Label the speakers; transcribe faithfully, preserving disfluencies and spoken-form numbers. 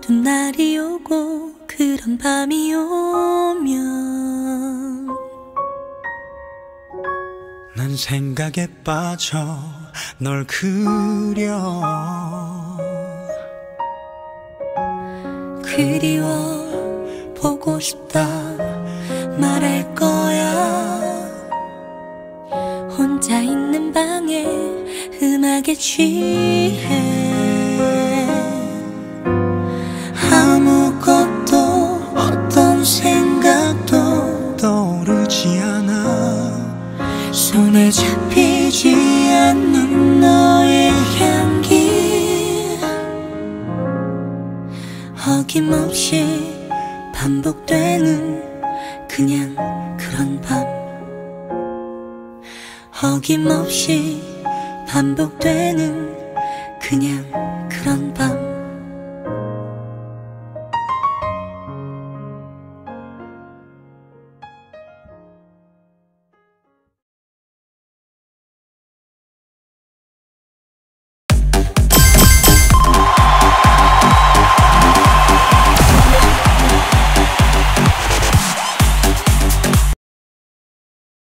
Speaker 1: 어두운 날이 오고 그런 밤이 오면
Speaker 2: 난 생각에 빠져 널 그려.
Speaker 1: 그리워 보고 싶다 말할 거야. 혼자 있는 방에 음악에 취해
Speaker 2: 아무것도 어떤 생각도 떠오르지 않아.
Speaker 1: 손에 잡히지 않는 너의 향기 어김없이 반복되는 그냥 그런 밤. 어김없이 반복되는 그냥 그런 밤.